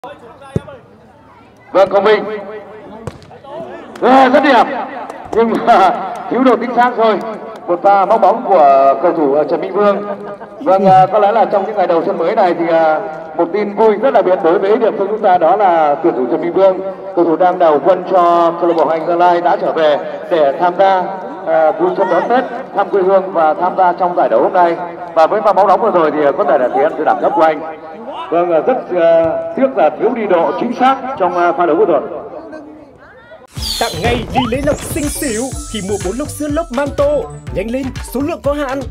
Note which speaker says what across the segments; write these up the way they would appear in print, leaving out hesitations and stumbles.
Speaker 1: Vâng, Công Minh rất đẹp nhưng mà thiếu độ chính xác thôi. Một pha móc bóng của cầu thủ Trần Minh Vương. Vâng, có lẽ là trong những ngày đầu xuân mới này thì một tin vui rất là biệt đối với địa phương chúng ta, đó là tuyển thủ Trần Minh Vương, cầu thủ đang đầu quân cho câu lạc bộ Hoàng Anh Gia Lai, đã trở về để tham gia vui xuân đón Tết, thăm quê hương và tham gia trong giải đấu hôm nay. Và với pha bóng đóng vừa rồi thì có thể là thể hiện sự đẳng cấp của anh. Vâng, rất tiếc là thiếu đi độ chính xác trong pha đấu vừa rồi.
Speaker 2: Tặng ngay đi lấy lộc xinh xỉu khi mua 4 lốc sữa lốc Manto. Nhanh lên, số lượng có hạn.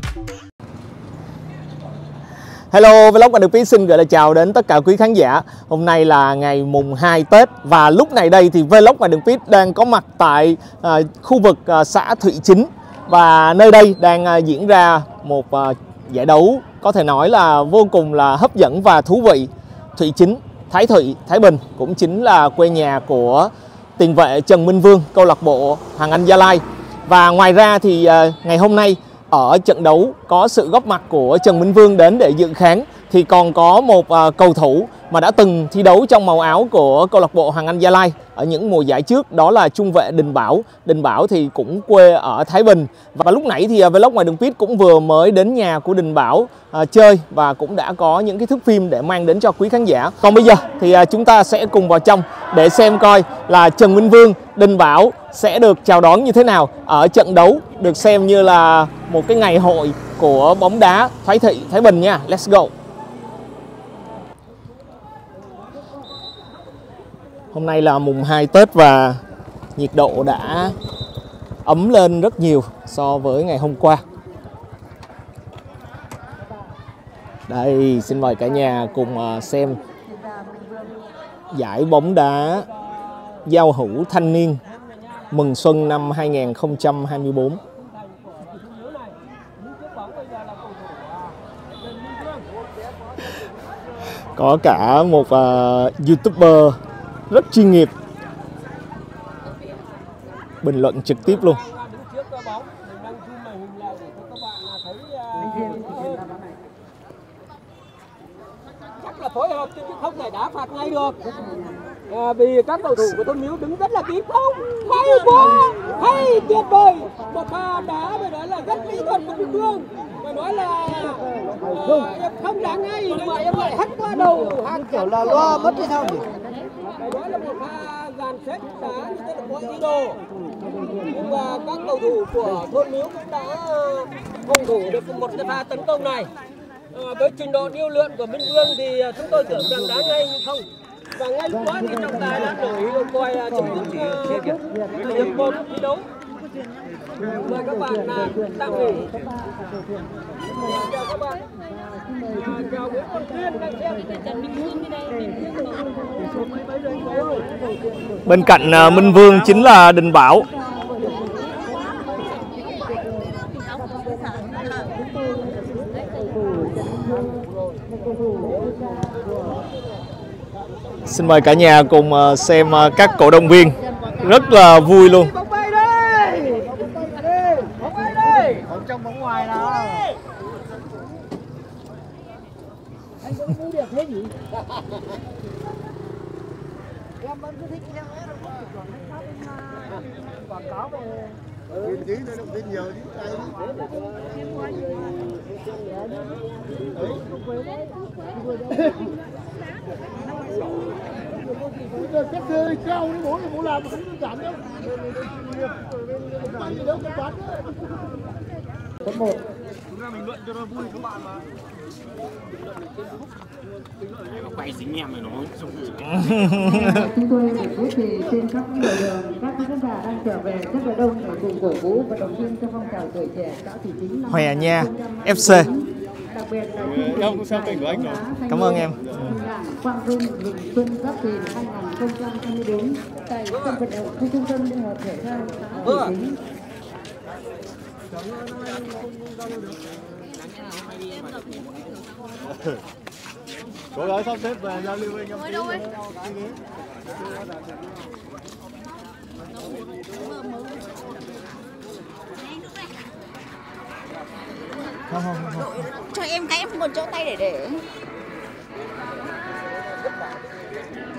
Speaker 3: Hello, Vlog Anh Được Biết xin gửi lời chào đến tất cả quý khán giả. Hôm nay là ngày mùng 2 Tết và lúc này đây thì Vlog Anh Được Biết đang có mặt tại khu vực xã Thụy Chính. Và nơi đây đang diễn ra một giải đấu có thể nói là vô cùng là hấp dẫn và thú vị. Thụy Chính, Thái Thụy, Thái Bình cũng chính là quê nhà của tiền vệ Trần Minh Vương, câu lạc bộ Hoàng Anh Gia Lai. Và ngoài ra thì ngày hôm nay ở trận đấu có sự góp mặt của Trần Minh Vương đến để dự khán, thì còn có một cầu thủ mà đã từng thi đấu trong màu áo của câu lạc bộ Hoàng Anh Gia Lai ở những mùa giải trước, đó là trung vệ Đình Bảo. Đình Bảo thì cũng quê ở Thái Bình. Và lúc nãy thì Vlog Ngoài Đường Pit cũng vừa mới đến nhà của Đình Bảo chơi và cũng đã có những cái thước phim để mang đến cho quý khán giả. Còn bây giờ thì chúng ta sẽ cùng vào trong để xem coi là Trần Minh Vương, Đình Bảo sẽ được chào đón như thế nào ở trận đấu được xem như là một cái ngày hội của bóng đá Thái Thị, Thái Bình nha. Let's go. Hôm nay là mùng 2 Tết và nhiệt độ đã ấm lên rất nhiều so với ngày hôm qua. Đây, xin mời cả nhà cùng xem giải bóng đá giao hữu thanh niên mừng xuân năm 2024. Có cả một YouTuber rất chuyên nghiệp bình luận trực tiếp luôn.
Speaker 4: Chắc là phối hợp chứ không thể đá phạt ngay được. Vì các cầu thủ của Tôn Miếu đứng rất là kín. Không, hay quá, hay tuyệt vời. Một pha đá phải nói là rất kỹ thuật của Minh Vương. Phải nói là em không đá ngay nhưng mà em lại hất qua đầu hàng kiểu là loa mất hay sao nhỉ? Phải nói là một pha dàn xếp đá như thế là có ý đồ. Nhưng mà các cầu thủ của Thôn Miếu cũng đã phòng thủ được một cái pha tấn công này. Với trình độ điêu luyện của Minh Vương thì chúng tôi tưởng rằng đá ngay nhưng không. Và ngay lúc đó thì trọng tài đã đổi còi chấm dứt hiệp 1 thi đấu. Mời các bạn tạm nghỉ. Chào các bạn. Chào Nguyễn Văn Tuyên đang xem.
Speaker 3: Bên cạnh Minh Vương chính là Đình Bảo. Xin mời cả nhà cùng xem các cổ động viên rất là vui luôn.
Speaker 4: Bóng bay đây. Bóng bay đây.
Speaker 5: Bóng trong bóng ngoài nào.
Speaker 4: Anh có cú đẹp thế nhỉ? Em vẫn cứ thích xem ấy đâu. Quảng cáo về
Speaker 5: Tin tí nữa tin nhiều chứ.
Speaker 4: Các thơ cao nó bố làm không đơn giản đâu. Bạn gì đâu cần bán nữa. Phần 1.
Speaker 5: Chúng ta bình luận cho nó vui các bạn mà. Quay dính em rồi nó.
Speaker 6: Chúng tôi để biết thì trên các nẻo đường các khán giả đang trở về rất là đông để cùng cổ vũ và động viên cho phong trào tuổi trẻ xã Thụy Chính.
Speaker 3: Hòe Nha FC.
Speaker 6: Đặc biệt là
Speaker 5: Em cũng xem kênh của anh rồi.
Speaker 3: Cảm ơn em.
Speaker 6: Quang Vinh mừng xuân Giáp Thìn 2024 tại sân vận động khu trung tâm liên hợp thể thao xã Thụy Chính.
Speaker 5: Cố gắng sắp xếp về giao lưu với anh em.
Speaker 7: Cho em cái em không còn chỗ tay để.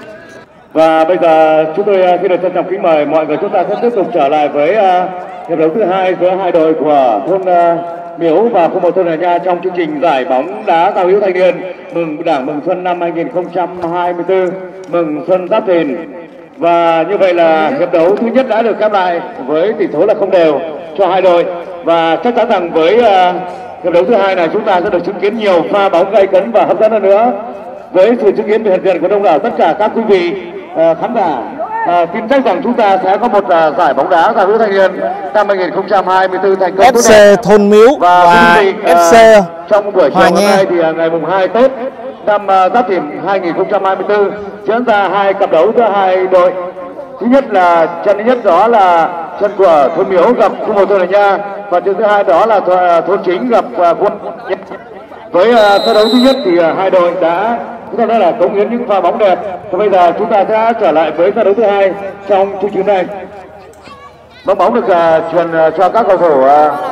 Speaker 1: Và bây giờ chúng tôi xin được trân trọng kính mời mọi người, chúng ta sẽ tiếp tục trở lại với hiệp đấu thứ hai giữa hai đội của thôn Miếu và khu 1 thôn Hà Nha trong chương trình giải bóng đá giao hữu thanh niên mừng Đảng mừng Xuân năm 2024, mừng Xuân Giáp Thìn. Và như vậy là hiệp đấu thứ nhất đã được khép lại với tỷ số là không đều cho hai đội, và chắc chắn rằng với hiệp đấu thứ hai này chúng ta sẽ được chứng kiến nhiều pha bóng gay cấn và hấp dẫn hơn nữa. Với sự chứng kiến hiện diện của đông đảo tất cả các quý vị khán giả, tin chắc rằng chúng ta sẽ có một giải bóng đá giao hữu thanh niên năm 2024 thành công.
Speaker 3: FC Thôn Miếu và FC
Speaker 1: trong buổi chiều hôm nay thì ngày mùng 2 Tết năm Giáp Thìn 2024 diễn ra hai cặp đấu giữa hai đội. Thứ nhất là trận thứ nhất đó là trận của Thôn Miếu gặp khu 1 thôn Hà Nha, và trận thứ hai đó là thôn Chính gặp quân. Với trận đấu thứ nhất thì hai đội đã chúng ta là cống hiến những pha bóng đẹp. Và bây giờ chúng ta sẽ trở lại với trận đấu thứ hai trong chương trình này. Bóng được truyền cho các cầu thủ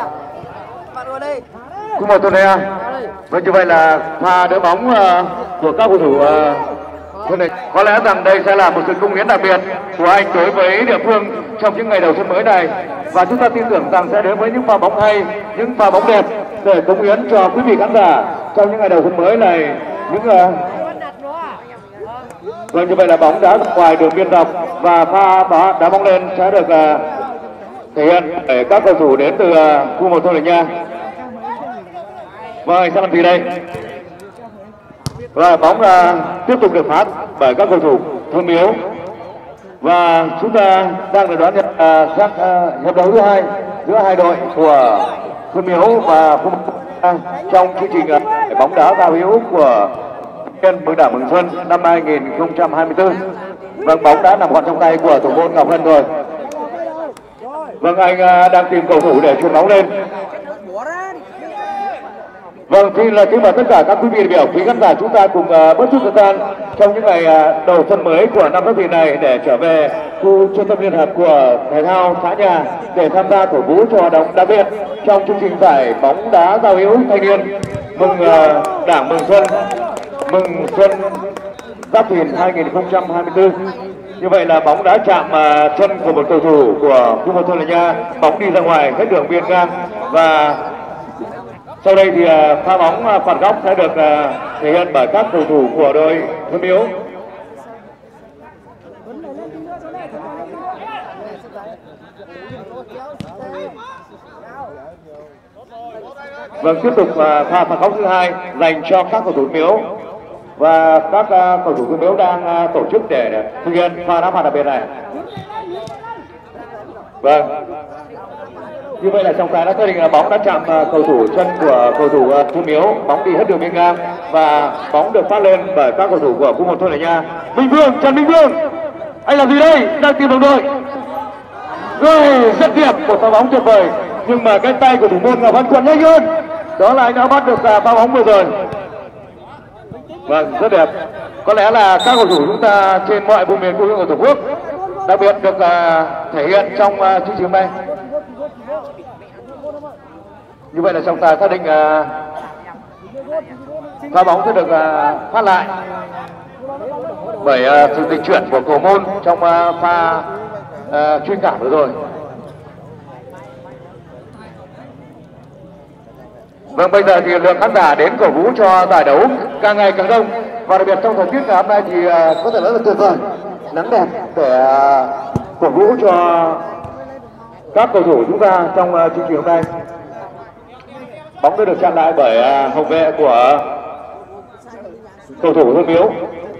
Speaker 1: khu 1 thôn Hà Nha. Và như vậy là pha đỡ bóng của các cầu thủ thôn này. Có lẽ rằng đây sẽ là một sự cống hiến đặc biệt của anh đối với địa phương trong những ngày đầu xuân mới này, và chúng ta tin tưởng rằng sẽ đến với những pha bóng hay, những pha bóng đẹp để cống hiến cho quý vị khán giả trong những ngày đầu xuân mới này. Vâng, như vậy là bóng đá ngoài đường biên dọc và pha đá bóng lên sẽ được thể hiện để các cầu thủ đến từ khu 1 thôn Hà Nha. Vâng, anh sẽ làm gì đây? Và bóng tiếp tục được phát bởi các cầu thủ thôn Miếu, và chúng ta đang được đón nhận các hiệp đấu thứ hai giữa hai đội của thôn Miếu và khu 1 trong chương trình bóng đá giao hữu của mừng Đảng mừng Xuân năm 2024. Vâng, bóng đã nằm gọn trong tay của thủ môn Ngọc Hân rồi. Vâng, anh đang tìm cầu thủ để chuyền bóng lên. Vâng, xin là kính mời tất cả các quý vị đại biểu, quý khán giả, chúng ta cùng bớt chút thời gian trong những ngày đầu xuân mới của năm Giáp Thìn này để trở về khu trung tâm liên hợp của thể thao xã Nhà để tham gia cổ vũ cho hoạt động đặc biệt trong chương trình giải bóng đá giao hữu thanh niên mừng Đảng mừng Xuân Giáp Thìn 2024. Như vậy là bóng đã chạm chân của một cầu thủ của khu 1 thôn Hà Nha, bóng đi ra ngoài hết đường biên ngang, và sau đây thì pha bóng phạt góc sẽ được thể hiện bởi các cầu thủ của đội Thôn Miếu. Vâng, tiếp tục pha phạt góc thứ hai dành cho các cầu thủ Miếu, và các cầu thủ Miếu đang tổ chức để thực hiện pha đá phạt đặc biệt này. Vâng, như vậy là trọng tài đã xác định là bóng đã chạm cầu thủ chân của cầu thủ Thôn Miếu, bóng đi hết đường biên ngang và bóng được phát lên bởi các cầu thủ của khu 1 thôn Hà Nha. Minh Vương, Trần Minh Vương, anh làm gì đây? Đang tìm đồng đội. Rồi, rất đẹp, một pha bóng tuyệt vời, nhưng mà cái tay của thủ môn Ngọc Văn Quận nhanh hơn, đó là anh đã bắt được pha bóng vừa rồi. Vâng, rất đẹp. Có lẽ là các cầu thủ chúng ta trên mọi vùng miền quê hương của Tổ quốc đặc biệt được thể hiện trong chương trình này. Như vậy là trọng tài xác định pha bóng sẽ được phát lại bởi sự dịch chuyển của cầu môn trong pha chuyên cảm vừa rồi. Vâng, bây giờ thì lượng khán giả đến cổ vũ cho giải đấu càng ngày càng đông, và đặc biệt trong thời tiết ngày hôm nay thì có thể nói là tuyệt vời, nắng đẹp để cổ vũ cho các cầu thủ chúng ta trong chương trình hôm nay. Bóng đã được chặn lại bởi hậu vệ của cầu thủ Thôn Miếu.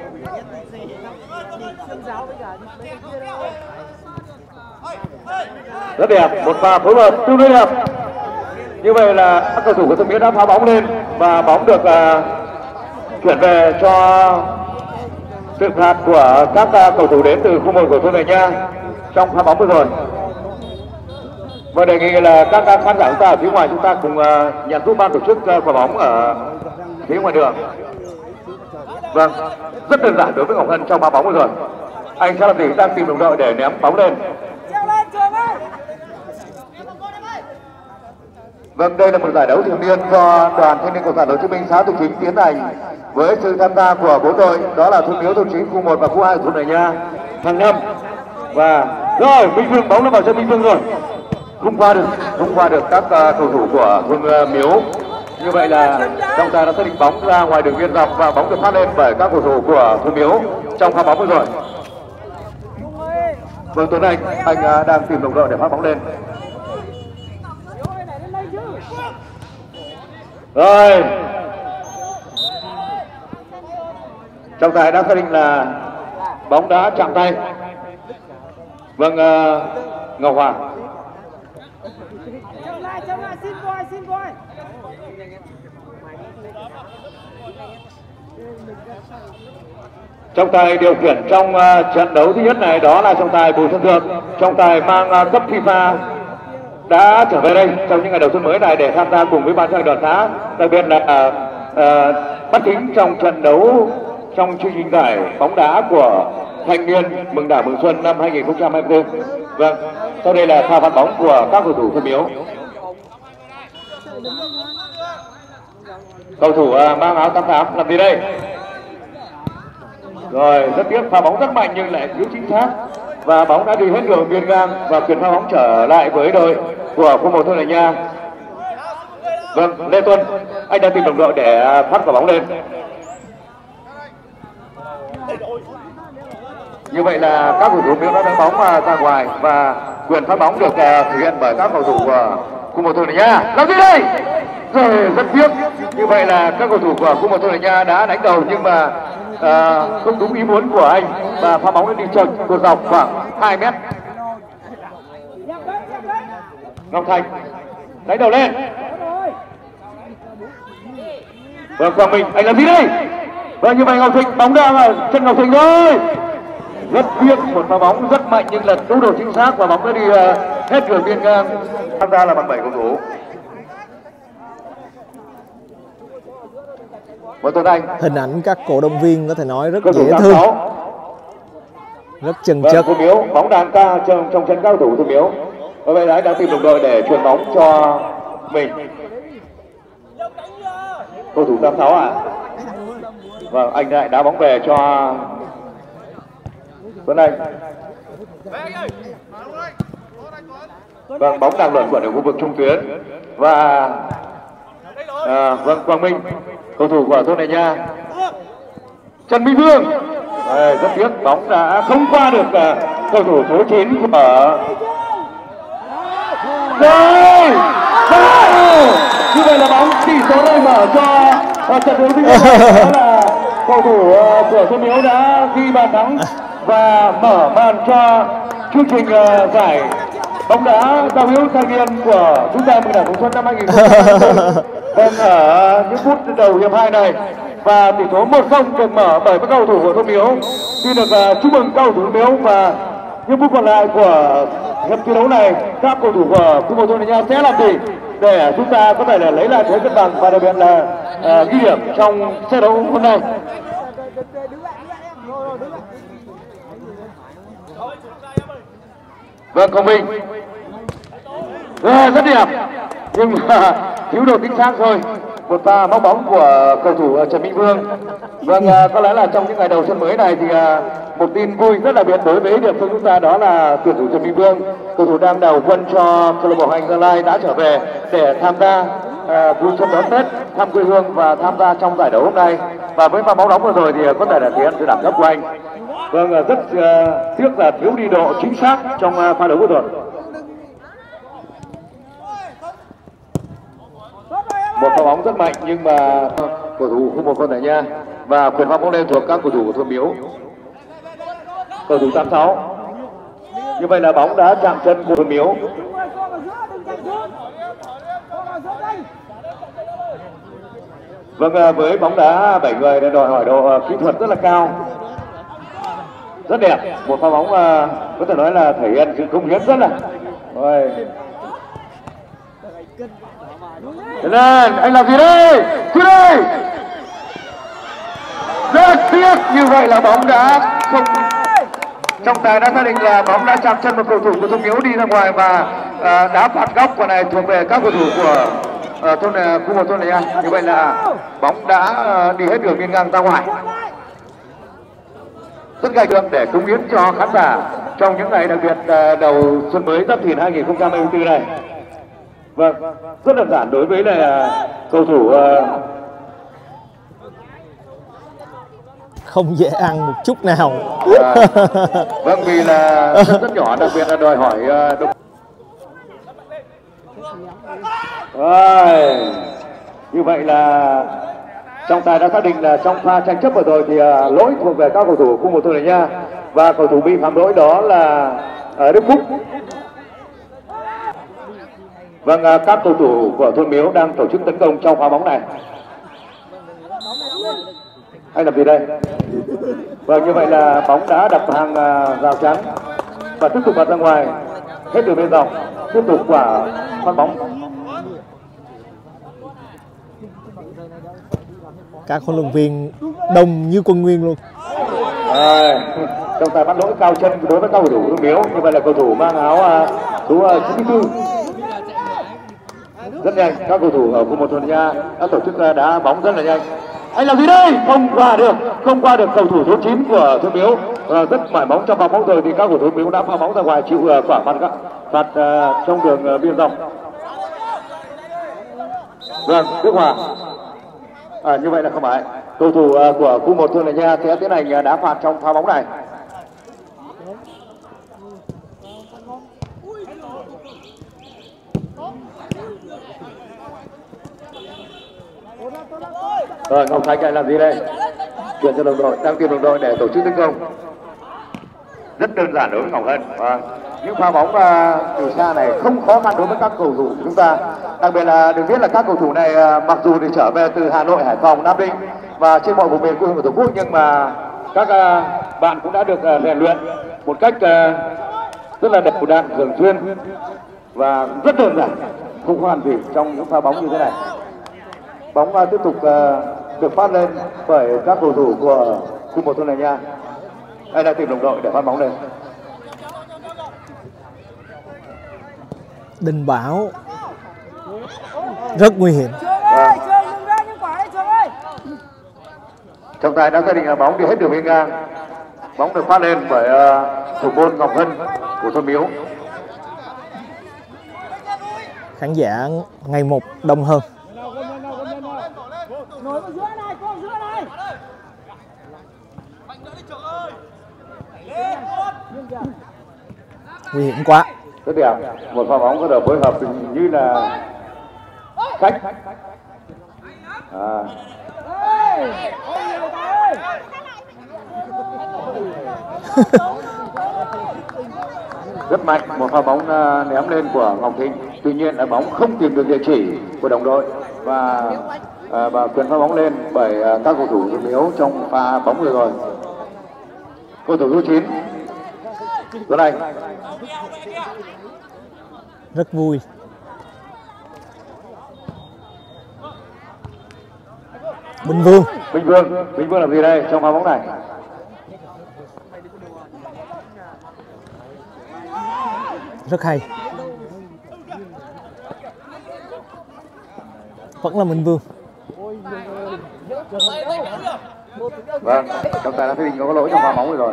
Speaker 1: Rất đẹp, một pha phối hợp tương đối đẹp. Như vậy là các cầu thủ của Thôn Miếu đã phá bóng lên và bóng được chuyển về cho sự phạt của các cầu thủ đến từ khu 1 của thôn Hà Nha trong pha bóng vừa rồi. Và đề nghị là các khán giả chúng ta ở phía ngoài chúng ta cùng nhận giúp ban tổ chức quả bóng ở phía ngoài đường. Vâng, rất đơn giản đối với Ngọc Hân trong pha bóng vừa rồi. Anh sẽ làm gì? Đang tìm đồng đội để ném bóng lên. Vâng, đây là một giải đấu thường niên do Đoàn Thanh niên Cộng sản Hồ Chí Minh xã Thượng Chính tiến hành với sự tham gia của 4 đội, đó là Thôn Miếu, Thôn Chính, khu 1 và khu 2 của thôn Này Nha hàng năm. Và rồi Minh Vương, bóng nó vào chân Minh Vương rồi, không qua được các cầu thủ của thôn Miếu. Như vậy là trọng tài đã xác định bóng ra ngoài đường biên dọc và bóng được phát lên bởi các cầu thủ của thôn Miếu trong pha bóng vừa rồi. Vâng, Tuấn Anh đang tìm đồng đội để phát bóng lên. Rồi, trọng tài đã xác định là bóng đã chạm tay. Vâng, Ngọc Hoàng. Trọng tài điều khiển trong trận đấu thứ nhất này đó là trọng tài Bùi Xuân Thượng. Trọng tài mang cấp FIFA đã trở về đây trong những ngày đầu xuân mới này để tham gia cùng với ban chấp hành đoàn xã, đặc biệt là bắt chính trong trận đấu trong chương trình giải bóng đá của thanh niên mừng Đảng mừng Xuân năm 2024. Vâng, sau đây là pha phát bóng của các cầu thủ Thôn Miếu. Cầu thủ mang áo 88 làm gì đây? Rồi, rất tiếc, pha bóng rất mạnh nhưng lại thiếu chính xác và bóng đã đi hết đường biên ngang và quyền pha bóng trở lại với đội của khu 1 Thôn Này Nha. Vâng, Lê Tuân, anh đang tìm đồng đội để phát quả bóng lên. Như vậy là các cầu thủ Miếu đã đánh bóng ra ngoài và quyền phát bóng được thực hiện bởi các cầu thủ của khu 1 Thôn Này Nha. Làm gì đây? Rồi, rất tiếc. Như vậy là các cầu thủ của khu 1 Thôn Này Nha đã đánh đầu nhưng mà không đúng ý muốn của anh và pha bóng đã đi chệch cột dọc khoảng 2 mét. Ngọc Thành đánh đầu lên. Vâng, Quang Minh, anh làm gì đây? Vâng, như vậy Ngọc Thịnh, bóng đang ở chân Ngọc Thịnh rồi. Rất tiếc, một pha bóng rất mạnh nhưng là đủ độ chính xác và bóng đã đi hết đường biên ngang. Tham gia là bằng 7 cầu thủ.
Speaker 3: Hình ảnh các cổ động viên có thể nói rất dễ thương, rất chân chất.
Speaker 1: Thôn Miếu, bóng đàn ca trong chân cao thủ Thôn Miếu. Và bây giờ đang tìm đồng đội để chuyền bóng cho mình. Cầu thủ 86 à? Vâng, anh lại đá bóng về cho Tuấn Anh. Vâng, bóng đang luẩn quẩn ở khu vực trung tuyến và vâng, Quang Minh, cầu thủ của Thôn Này Nha. Trần Minh Vương, rất tiếc bóng đã không qua được cầu thủ số 9 của rồi. Như vậy là bóng tỷ số này mở cho trận đấu thứ nhất. Đó là cầu thủ của Thôn Miếu đã ghi bàn thắng và mở màn cho chương trình giải bóng đá giao hữu thanh niên của chúng ta mừng Đảng mừng Xuân năm 2024. Vâng, ở những phút đầu hiệp 2 này và tỷ số 1-0 được mở bởi các cầu thủ của Thôn Miếu. Xin được chúc mừng cầu thủ Thôn Miếu và những phút còn lại của hiệp thi đấu này các cầu thủ của khu 1 Thôn Này Nha sẽ làm gì để chúng ta có thể là lấy lại thế cân bằng và đặc biệt là ghi điểm trong trận đấu hôm nay. Vâng, Công Minh rất đẹp nhưng mà thiếu độ chính xác thôi. Một pha móc bóng của cầu thủ Trần Minh Vương. Vâng, có lẽ là trong những ngày đầu xuân mới này thì một tin vui rất đặc biệt đối với địa phương chúng ta đó là tuyển thủ Trần Minh Vương, cầu thủ đang đầu quân cho câu lạc bộ Hành Gia Lai đã trở về để tham gia vui xuân đón Tết, thăm quê hương và tham gia trong giải đấu hôm nay. Và với pha bóng đóng vừa rồi thì có thể là thể hiện sự đẳng cấp của anh. Vâng, rất tiếc là thiếu đi độ chính xác trong pha đấu vừa rồi. Một pha bóng rất mạnh nhưng mà cầu thủ khu 1 Thôn Này Nha và quyền pha bóng lên thuộc các cầu thủ của Thôn Miếu. Cầu thủ 86. Như vậy là bóng đã chạm chân của Thôn Miếu. Vâng, với bóng đá 7 người đòi hỏi độ kỹ thuật rất là cao, rất đẹp. Một pha bóng có thể nói là thể hiện sự cống hiến rất là. Rồi. Lên, anh làm gì đây? Cứ đây. Rất tiếc, như vậy là bóng đã không. Trọng tài đã xác định là bóng đã chạm chân một cầu thủ của Thôn Miếu đi ra ngoài và đá phạt góc. Quả này thuộc về các cầu thủ của thôn khu một thôn này nha. Như vậy là bóng đã đi hết đường biên ngang ra ngoài. Rất gai gương để cống hiến cho khán giả trong những ngày đặc biệt đầu xuân mới Giáp Thìn 2024 này. Vâng, rất đơn giản đối với là cầu thủ
Speaker 3: không dễ ăn một chút nào.
Speaker 1: Vâng, vì là rất nhỏ, đặc biệt là đòi hỏi như vậy là trọng tài đã xác định là trong pha tranh chấp vừa rồi thì lỗi thuộc về các cầu thủ khu một thôn này nha, và cầu thủ bị phạm lỗi đó là Đức Phúc. Vâng, các cầu thủ của thôn Miếu đang tổ chức tấn công trong pha bóng này. Anh làm gì đây? Vâng, như vậy là bóng đã đập hàng rào chắn và tiếp tục bật ra ngoài hết đường biên dọc, tiếp tục quả phát bóng.
Speaker 3: Các huấn luyện viên đông như quân nguyên luôn.
Speaker 1: Trọng tài bắt lỗi cao chân đối với các cầu thủ thôn Miếu. Như vậy là cầu thủ mang áo số 94. Rất nhanh, các cầu thủ ở khu một thôn nha đã tổ chức đá bóng rất là nhanh. Anh làm gì đây? Không qua được cầu thủ số 9 của thôn Miếu. Rất mải bóng trong pha bóng rồi thì các cầu thủ thôn Miếu đã pha bóng ra ngoài, chịu quả phạt trong đường biên dọc. Vâng, Đức Hòa. Như vậy là không phải. Cầu thủ của khu một thôn này nha sẽ tiến hành đá phạt trong pha bóng này. Rồi, Ngọc Thành lại làm gì đây? Chuyển cho đồng đội, đang tìm đồng đội để tổ chức tấn công. Rất đơn giản đối với Ngọc Hân. Những pha bóng từ xa này không khó khăn đối với các cầu thủ của chúng ta. Đặc biệt là được biết là các cầu thủ này mặc dù thì trở về từ Hà Nội, Hải Phòng, Nam Định và trên mọi vùng miền quê hương của Tổ quốc, nhưng mà các bạn cũng đã được rèn luyện một cách rất là đều đặn, thường xuyên và rất đơn giản, không khó khăn gì trong những pha bóng như thế này. Bóng tiếp tục được phát lên bởi các cầu thủ của khu một thôn này nha. Đây là tìm đồng đội để phát bóng lên.
Speaker 3: Đình Bảo rất nguy hiểm.
Speaker 1: Trọng tài đã xác định là bóng đi hết đường biên ngang. Bóng được phát lên bởi thủ môn Ngọc Hân của thôn Miếu.
Speaker 3: Khán giả ngày một đông hơn. Nguy hiểm quá.
Speaker 1: Rất đẹp, một pha bóng có được phối hợp như là khách. Rất mạnh, một pha bóng ném lên của Ngọc Thịnh. Tuy nhiên là bóng không tìm được địa chỉ của đồng đội và quyền pha bóng lên bởi các cầu thủ Thôn Miếu trong pha bóng vừa rồi. Cầu thủ số 9 Tuấn Anh.
Speaker 3: Rất vui. Bình Vương
Speaker 1: làm gì đây trong pha bóng này?
Speaker 3: Rất hay. Vẫn là Minh Vương.
Speaker 1: Vâng, trọng tài đã thấy có lỗi trong pha bóng rồi.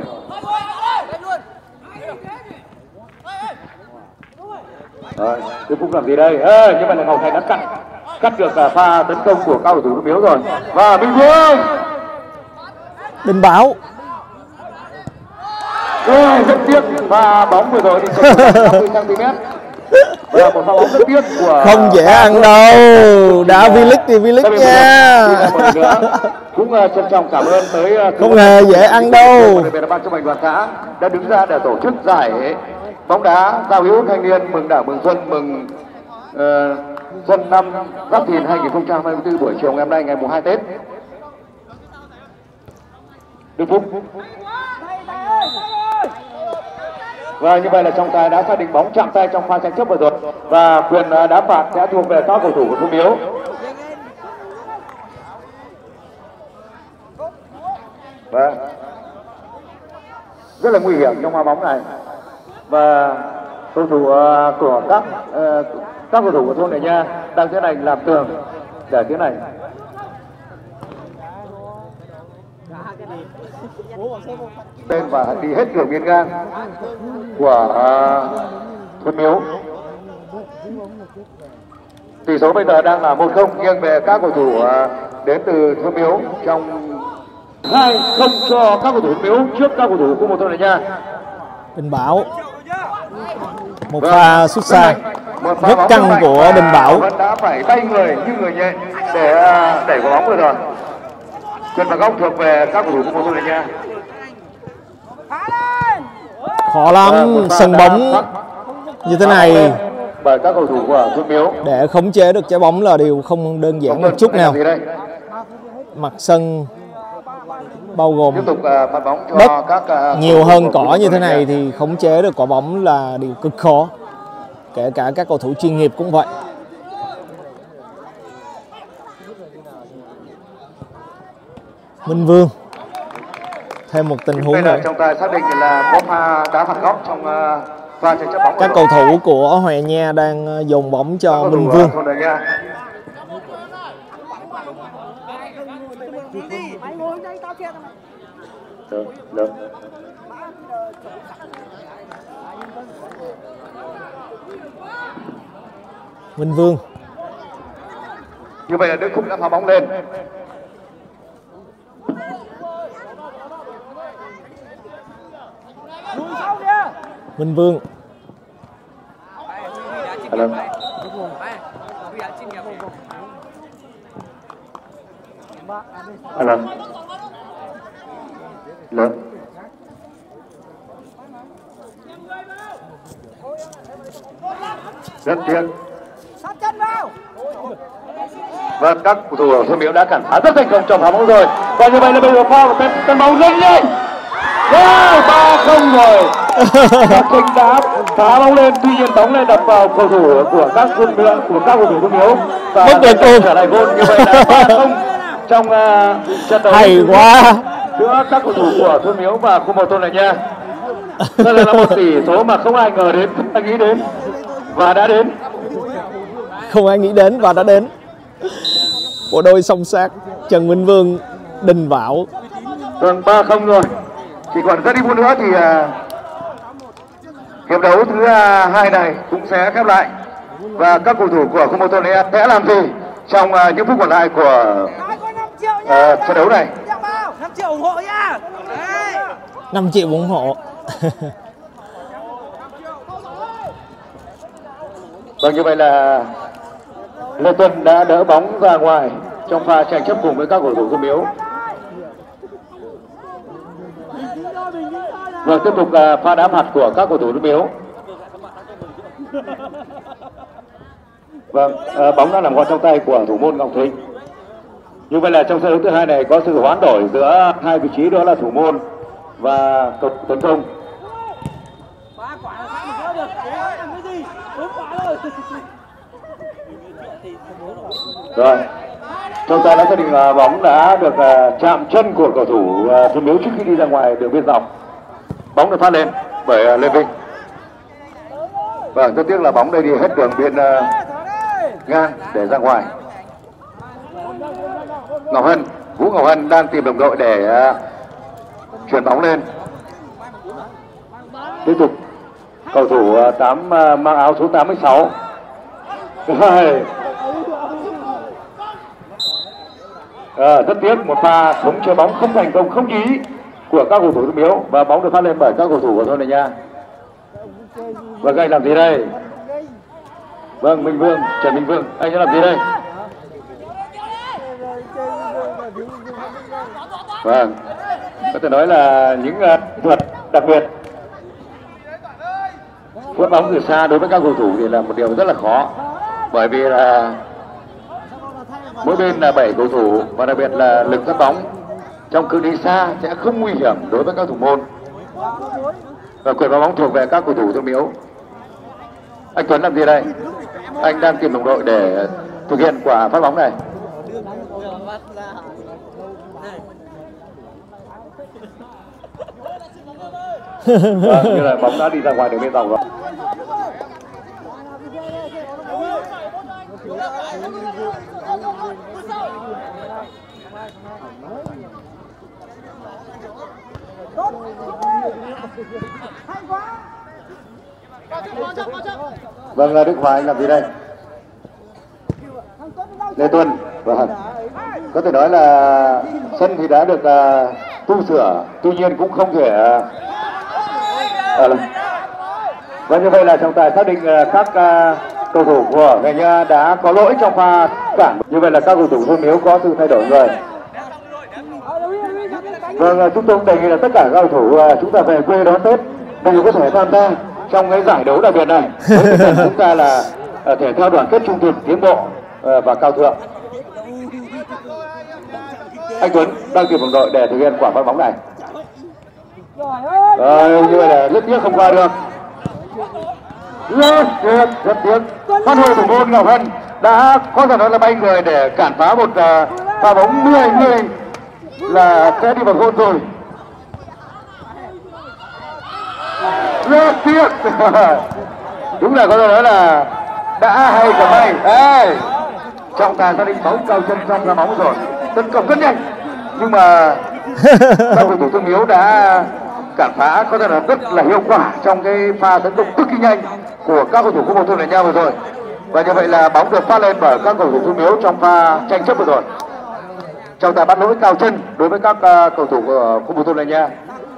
Speaker 1: Rồi, Đức Phúc làm gì đây? Nhưng mà là Ngọc Thành đã cắt được pha tấn công của cao thủ Miếu rồi. Và Minh Vương.
Speaker 3: Đình Bảo.
Speaker 1: Rất tiếc pha bóng vừa rồi đi 50 cm. Và một pha bóng rất tiếc của
Speaker 3: không dễ ăn đâu. Đã V-League thì V-League nha.
Speaker 1: Cũng trân trọng cảm ơn tới
Speaker 3: không hề dễ ăn đâu.
Speaker 1: Đặc biệt là ban chấp hành đoàn xã đã đứng ra để tổ chức giải bóng đá giao hữu thanh niên mừng Đảng mừng Xuân mừng Xuân năm Giáp Thìn 2024 buổi chiều ngày hôm nay ngày mùng 2 Tết. Đức Phúc. Và như vậy là trọng tài đã xác định bóng chạm tay trong pha tranh chấp vừa rồi và quyền đá phạt sẽ thuộc về các cầu thủ của Thôn Miếu. Và rất là nguy hiểm trong pha bóng này và cầu thủ của các cầu thủ của thôn này nha đang tiến hành làm tường để tiến hành. Tên và đi hết đường biên ngang của Thuận Miếu. Tỷ số bây giờ đang là 1-0 nghiêng về các cầu thủ đến từ Thuận Miếu, trong 2-0 cho các cầu thủ Thuận Miếu trước các cầu thủ của một Thôn Nha.
Speaker 3: Đình Bảo, một pha sút xa rất căng của Đình Bảo.
Speaker 1: Vẫn đã phải tay người như người nhẹ để đẩy quả bóng vừa rồi. Quyền phạt góc thuộc về các cầu thủ của một Thôn Nha.
Speaker 3: Khó lắm, sân bóng như thế này
Speaker 1: bởi các cầu thủ của Thuận Miếu
Speaker 3: để khống chế được trái bóng là điều không đơn giản một chút nào. Mặt sân bao gồm đất nhiều hơn cỏ như thế này thì khống chế được quả bóng là điều cực khó. Kể cả các cầu thủ chuyên nghiệp cũng vậy. Minh Vương, thêm một tình huống nữa.
Speaker 1: Trọng tài xác định là có pha đá phạt góc trong pha tranh chấp bóng.
Speaker 3: Các cầu thủ của Hòa Nha đang dồn bóng cho Minh Vương.
Speaker 1: Được.
Speaker 3: Minh Vương.
Speaker 1: Như vậy là Đức Phúc đã phá bóng lên.
Speaker 3: Minh Vương.
Speaker 1: Lớn. Rất tiếc. Vâng, các cầu thủ Thuận Miếu đã cản phá rất thành công trong phá bóng rồi. Và như vậy là bây giờ pha một tên bóng lên nhanh. 3-0 rồi. Chính đã phá bóng lên, tuy nhiên bóng lên đập vào cầu thủ của các cầu thủ Thuận Miếu và trở lại gôn. Như vậy là 3-0 trong trận đấu
Speaker 3: hay quá
Speaker 1: giữa các cầu thủ của Thuận Miếu và khu một Thôn Lệ Nha. Đây là một tỷ số mà không ai ngờ đến, không ai nghĩ đến và đã đến.
Speaker 3: Không ai nghĩ đến và đã đến. Bộ đôi song sát Trần Minh Vương, Đình Bảo.
Speaker 1: Vâng, 3-0 rồi. Chỉ còn rất ít phút nữa thì hiệp đấu thứ 2 này cũng sẽ khép lại. Và các cầu thủ của khu một Thôn Lệ Nha sẽ làm gì trong những phút còn lại của trận đấu này?
Speaker 4: 5 triệu ủng hộ nha.
Speaker 3: 5 triệu ủng hộ.
Speaker 1: Vâng, như vậy là Lê Tuân đã đỡ bóng ra ngoài trong pha tranh chấp cùng với các cầu thủ Thuận Miếu. Vâng, tiếp tục pha đá phạt của các cầu thủ Thuận Miếu. Vâng, bóng đã nằm gọn trong tay của thủ môn Ngọc Thịnh. Như vậy là trong trận đấu thứ 2 này có sự hoán đổi giữa hai vị trí, đó là thủ môn và cầu tấn công. Rồi, trọng tài đã xác định là bóng đã được chạm chân của cầu thủ Thuận Miếu trước khi đi ra ngoài đường biên dọc. Bóng được phát lên bởi Lê Vinh. Và rất tiếc là bóng đây đi hết đường biên ngang để ra ngoài. Ngọc Hân, Vũ Ngọc Hân đang tìm đồng đội để chuyển bóng lên. Tiếp tục cầu thủ mang áo số 86. Rất tiếc một pha khống chế bóng không thành công, không ý của các cầu thủ Thuận Miếu và bóng được phát lên bởi các cầu thủ của Thôn Lệ Nha. Và anh làm gì đây? Vâng, Minh Vương, Trần Minh Vương, anh sẽ làm gì đây? Vâng, có thể nói là những thuật đặc biệt. Phút bóng từ xa đối với các cầu thủ thì là một điều rất là khó, bởi vì là mỗi bên là 7 cầu thủ và đặc biệt là lực phát bóng trong cự ly xa sẽ không nguy hiểm đối với các thủ môn. Và quyền phá bóng thuộc về các cầu thủ Thuận Miếu. Anh Tuấn làm gì đây? Anh đang tìm đồng đội để thực hiện quả phát bóng này. Như là bóng đã đi ra ngoài đường biên dọc rồi. Vâng, Đức Hòa anh làm gì đây? Lê Tuân. Vâng. Có thể nói là sân thì đã được tu sửa, tuy nhiên cũng không thể và như vậy là trọng tài xác định các cầu thủ của Ngành Nha đã có lỗi trong pha cản. Như vậy là các cầu thủ Thôn Miếu có sự thay đổi người. Vâng, chúng tôi cũng đề nghị là tất cả các cầu thủ chúng ta về quê đón Tết đều có thể tham gia trong cái giải đấu đặc biệt này. Chúng ta là thể thao đoàn kết trung thực, tiến bộ và cao thượng. Anh Tuấn đang tìm đồng đội để thực hiện quả phát bóng này. Như vậy là rất tiếc không qua được. Rất tiếc. Phát huy thủ môn Ngọc Hân đã có thể nói là bay người để cản phá một pha bóng 10-10 là sẽ đi vào gôn rồi. Rất tiếc. Đúng là có thể nói là đã hay cả may. Trọng tài xác định bóng cao chân trong ra bóng rồi, tấn công rất nhanh nhưng mà các cầu thủ Thôn Miếu đã cản phá có thể là rất là hiệu quả trong cái pha tấn công cực kỳ nhanh của các cầu thủ của Thôn Lệ Nha vừa rồi. Và như vậy là bóng được phát lên bởi các cầu thủ Thôn Miếu trong pha tranh chấp vừa rồi. Trọng tài bắt lỗi cao chân đối với các cầu thủ của khu vực Thôn Lệ Nha.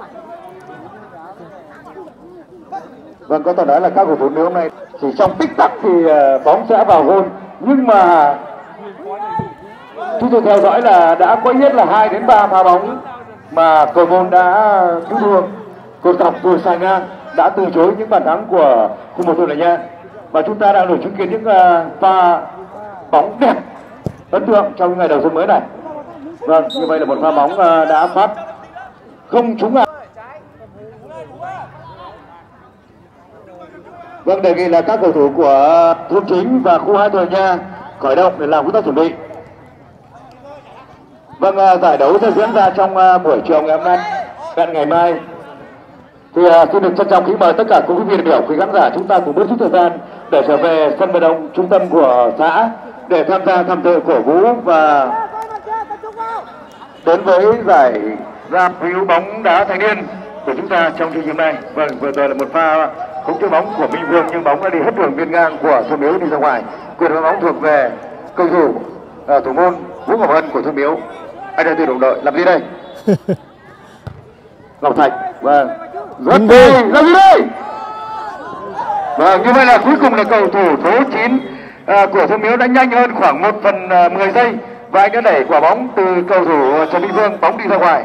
Speaker 1: Vâng, có thể nói là các cầu thủ Miếu hôm nay chỉ trong tích tắc thì bóng sẽ vào gôn, nhưng mà chúng tôi theo dõi là đã có ít nhất là 2 đến 3 pha bóng mà cầu môn đã cứu thua, cột dọc vừa sai ngang đã từ chối những bàn thắng của khu vực Thôn Lệ Nha. Và chúng ta đang được chứng kiến những pha bóng đẹp, ấn tượng trong ngày đầu xuân mới này. Vâng, như vậy là một pha bóng đã phát không trúng ai. Vâng, đề nghị là các cầu thủ của thôn chính và khu 2 Thôn Lệ Nha khởi động để làm công tác chuẩn bị. Vâng, giải đấu sẽ diễn ra trong buổi chiều ngày hôm nay, ngày mai. Thì xin được trân trọng kính mời tất cả quý vị đại biểu, quý khán giả chúng ta cùng bớt chút thời gian để trở về sân vận động trung tâm của xã để tham gia tham dự cổ vũ và đến với giải ra phiếu bóng đá thanh niên của chúng ta trong chương trình này. Vâng, vừa rồi là một pha khống chế bóng của Minh Vương nhưng bóng đã đi hết đường biên ngang của Thôn Miếu đi ra ngoài. Quyền phát bóng thuộc về cầu thủ thủ môn Vũ Ngọc Hân của Thôn Miếu. Anh đã từ đồng đội làm gì đây? Ngọc Thạch. Vâng. Rất vui. Làm gì đây? Vâng, như vậy là cuối cùng là cầu thủ số 9 của Thôn Miếu đã nhanh hơn khoảng 1/10 giây và anh đã đẩy quả bóng từ cầu thủ Trần Minh Vương, bóng đi ra ngoài.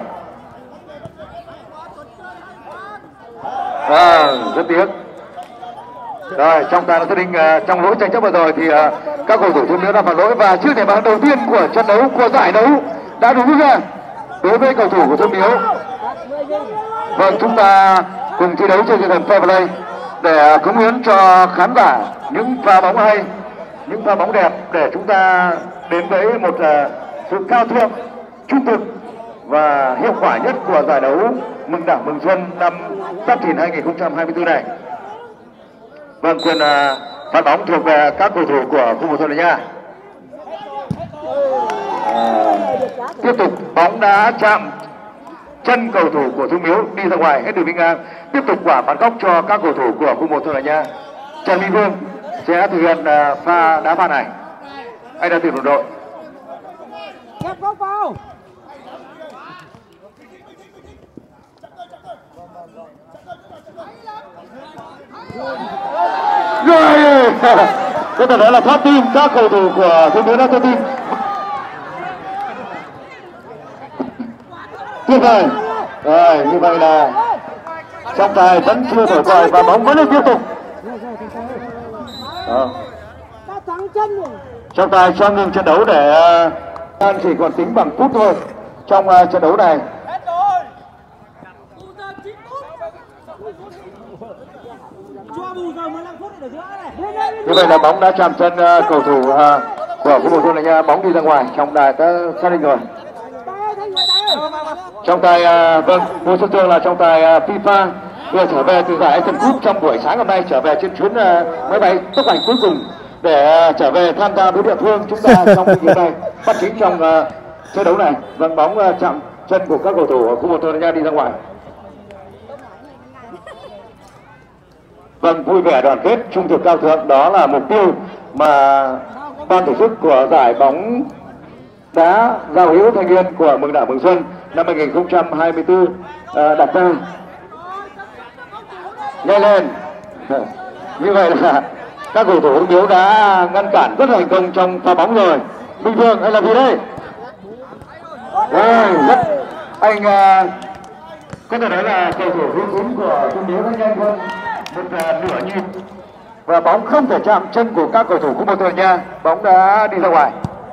Speaker 1: Rất tiếc. Rồi, trọng tài đã xác định trong lỗi tranh chấp vừa rồi thì các cầu thủ Thôn Miếu đã phản lỗi và chiếc thẻ vàng đầu tiên của trận đấu, của giải đấu đã được rút ra đối với cầu thủ của Thôn Miếu. Vâng, chúng ta cùng thi đấu trên tinh thần fair play để cống hiến cho khán giả những pha bóng hay, những pha bóng đẹp để chúng ta đến với một sự cao thượng, trung thực và hiệu quả nhất của giải đấu Mừng Đảng Mừng Xuân năm Giáp Thìn 2024 này. Vâng, quyền phạt bóng thuộc về các cầu thủ của khu vực Thôn Lệ Nha. Tiếp tục bóng đã chạm chân cầu thủ của Thôn Miếu đi ra ngoài hết đường biên ngang. Tiếp tục quả phạt góc cho các cầu thủ của khu vực Thôn Lệ Nha. Trần Minh Vương sẽ thực hiện pha đá phạt này. Anh đã tìm đồng đội. Rồi, có thể nói là thoát tim, các cầu thủ của Thôn Miếu đã thoát tim. Tuyệt vời. Rồi, như vậy là trọng tài vẫn chưa thổi còi và bóng vẫn tiếp tục. Trọng tài cho ngừng trận đấu để chỉ còn tính bằng phút thôi trong trận đấu này. Như vậy là bóng đã chạm chân cầu thủ của khu vực Thôn Lệ Nha, bóng đi ra ngoài. Trọng tài đã xác định rồi. Trọng tài vâng, Ngô Xuân Thương là trọng tài FIFA vừa trở về từ giải Asian Cup trong buổi sáng hôm nay, trở về trên chuyến máy bay tốc hành cuối cùng để trở về tham gia với địa phương chúng ta trong cái này bắt chính trong trận đấu này. Vâng, bóng chạm chân của các cầu thủ ở khu vực Thôn Lệ Nha đi ra ngoài. Vâng, vui vẻ đoàn kết trung thực cao thượng, đó là mục tiêu mà ban tổ chức của giải bóng đá giao hữu thanh niên của Mừng Đảng Mừng Xuân năm 2024 đặt ra. Nhanh lên. Như vậy là các cầu thủ Hưng Miếu đã ngăn cản rất thành công trong pha bóng rồi. Minh Vương hay là gì đây? Rất anh có thể nói là cầu thủ hướng ứng của Hưng Miếu đã nhanh hơn một nửa nhịp và bóng không thể chạm chân của các cầu thủ của một đội nha. Bóng đã đi ra ngoài.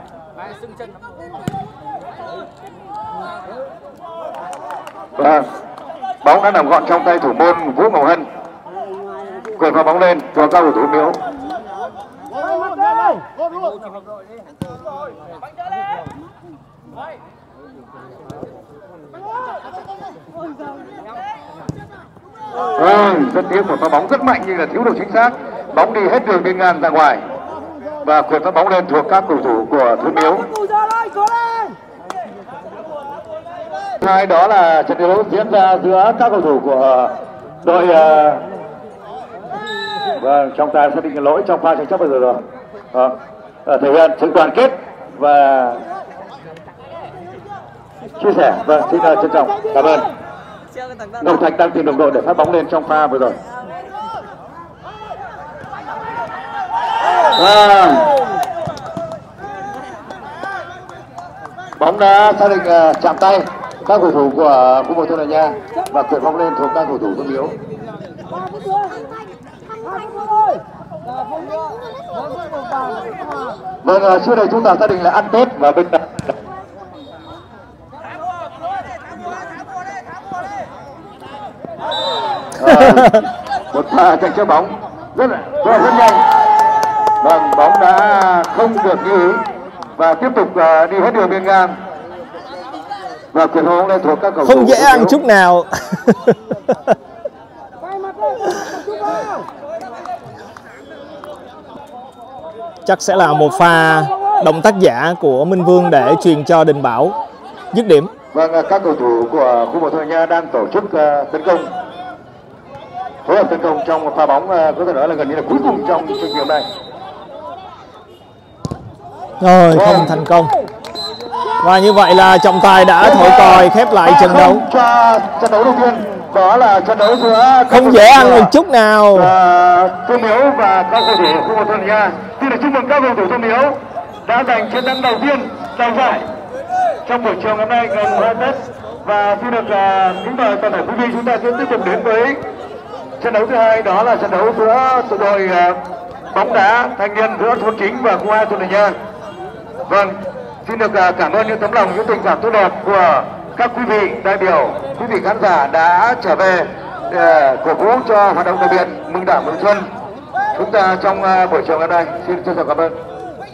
Speaker 1: Và bóng đã nằm gọn trong tay thủ môn Vũ Ngọc Hân. Quyền pha bóng lên cho các cầu thủ Miếu. Rất tiếc một pha bóng rất mạnh nhưng là thiếu độ chính xác. Bóng đi hết đường biên ngang ra ngoài và quyền pha bóng lên thuộc các cầu thủ của Thú Miếu. Hai đó là trận đấu diễn ra giữa các cầu thủ của đội trong ta xác định lỗi trong pha tranh chấp bây giờ rồi. Thể hiện sự đoàn kết và chia sẻ. Vâng, xin trân trọng cảm ơn. Ngọc Thạch đang tìm đồng đội để phát bóng lên trong pha vừa rồi. Bóng đã xác định chạm tay các cầu thủ của khu vực Thôn Đại Nha và quyền bóng lên thuộc các cầu thủ Thôn Miếu. Vâng, trước đây chúng ta xác định là ăn Tết và bên một pha tranh chấp bóng rất nhanh. Vâng, bóng đã không được như ý và tiếp tục đi hết đường biên ngang và quyền bóng lên thuộc các cầu thủ
Speaker 3: không dễ ăn chút nào. Chắc sẽ là một pha động tác giả của Minh Vương để truyền cho Đình Bảo dứt điểm.
Speaker 1: Vâng, các cầu thủ của khu vực Thôn Nha đang tổ chức tấn công, phối hợp tấn công trong pha bóng có thể nói là gần như là cuối cùng trong chương trình hôm nay.
Speaker 3: Rồi, không thành công. Và như vậy là trọng tài đã thổi còi khép lại trận đấu.
Speaker 1: Cho trận đấu đầu tiên đó là trận đấu giữa
Speaker 3: không dễ ăn một chút nào.
Speaker 1: Thôn Miếu và các cầu thủ khu vực Thôn Nha. Xin được chúc mừng các cầu thủ Thôn Miếu đã giành chiến thắng đầu tiên tại giải trong buổi chiều ngày hôm nay ngày 2 Tết. Và xin được kính mời toàn thể quý vị chúng ta sẽ tiếp tục đến với trận đấu thứ hai, đó là trận đấu giữa đội bóng đá thanh niên giữa thôn chính và khu 2 Thôn Đại Nha. Vâng, xin được cảm ơn những tấm lòng, những tình cảm tốt đẹp của các quý vị đại biểu, quý vị khán giả đã trở về cổ vũ cho hoạt động đặc biệt Mừng Đảng Mừng Xuân chúng ta trong buổi chiều ngày hôm nay. Xin trân trọng cảm ơn.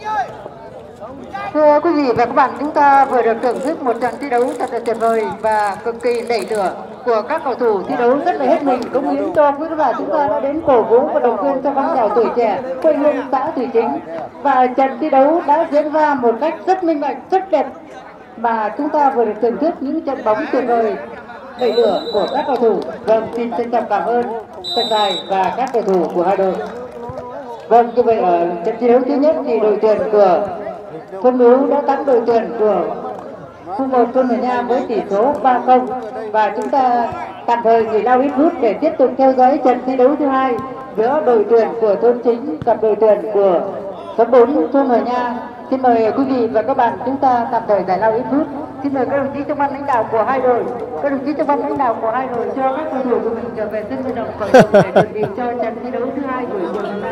Speaker 6: Thưa quý vị và các bạn, chúng ta vừa được thưởng thức một trận thi đấu thật là tuyệt vời và cực kỳ nảy lửa của các cầu thủ thi đấu rất là hết mình, cống hiến cho quý vị và chúng ta đã đến cổ vũ và động viên cho phong trào tuổi trẻ quê hương xã Thủy Chính. Và trận thi đấu đã diễn ra một cách rất minh bạch, rất đẹp mà chúng ta vừa được thưởng thức những trận bóng tuyệt vời nảy lửa của các cầu thủ. Vâng, xin trân trọng cảm ơn trọng tài và các cầu thủ của hai đội. Vâng, như vậy ở trận thi đấu thứ nhất thì đội tuyển của Thôn Miếu đã thắng đội tuyển của khu 1 Thôn Đại Nha với tỷ số 3-0 và chúng ta tạm thời nghỉ lao ít phút để tiếp tục theo dõi trận thi đấu thứ hai giữa đội tuyển của Thôn Chính gặp đội tuyển của xóm 4 Thôn Đại Nha. Xin mời quý vị và các bạn chúng ta tạm thời giải lao ít phút. Xin mời các đồng chí trong ban lãnh đạo của hai đội, các đồng chí trong ban lãnh đạo của hai đội cho các cầu thủ của mình trở về sân vận động khởi động để chuẩn bị cho trận thi đấu thứ hai buổi chiều hôm nay.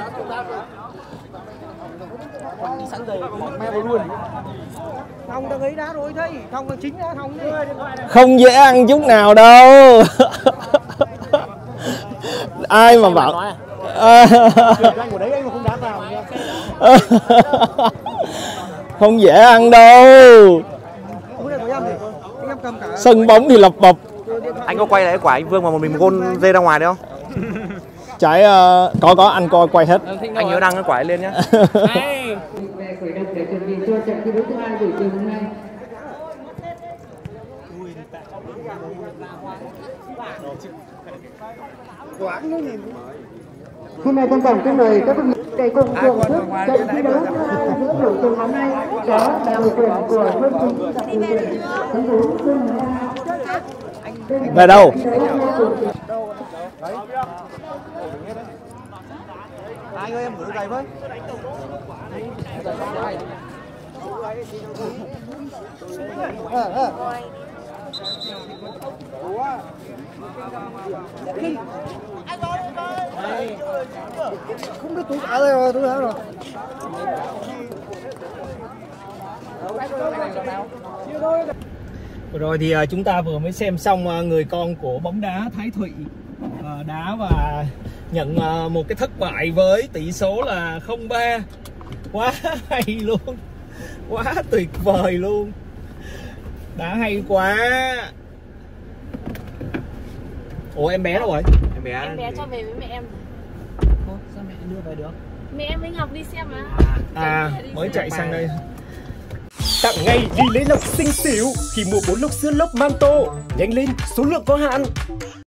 Speaker 4: Sẵn rồi mẹ vào luôn. Thông đang ấy đá rồi thấy, thông đang chính đá thông đi.
Speaker 3: Không dễ ăn chút nào đâu. Ai mà bảo không dễ ăn đâu. Sân bóng thì lập bập.
Speaker 7: Anh có quay lại cái quả anh Vương mà một mình gôn dê ra ngoài đấy không?
Speaker 3: Trái có anh coi quay hết.
Speaker 7: Anh nhớ đăng cái quả ấy lên nhé.
Speaker 6: Về khởi động để chuẩn bị cho trận thi đấu thứ hai buổi chiều hôm nay. Hôm nay tân tổng kính mời các quý vị để cùng thưởng thức trận thi đấu giữa đội tuyển hôm nay đó là đội tuyển của Hương Chính và đội tuyển thành phố Xuân Hà.
Speaker 3: Về đâu?
Speaker 5: Anh ơi em gửi giày với. Không biết tôi đã rồi, tôi đã rồi.
Speaker 3: Rồi thì chúng ta vừa mới xem xong người con của bóng đá Thái Thụy đá và nhận một cái thất bại với tỷ số là 0-3. Quá hay luôn, quá tuyệt vời luôn, đá hay quá. Ủa em bé đâu rồi?
Speaker 8: Em bé cho về với mẹ em.
Speaker 3: Sao mẹ đưa về được?
Speaker 8: Mẹ em với Ngọc đi xem mà.
Speaker 3: Mới chạy sang đây.
Speaker 2: Tặng ngay đi lấy lộc xinh xỉu khi mua 4 lốc sữa lốc Manto. Nhanh lên, số lượng có hạn.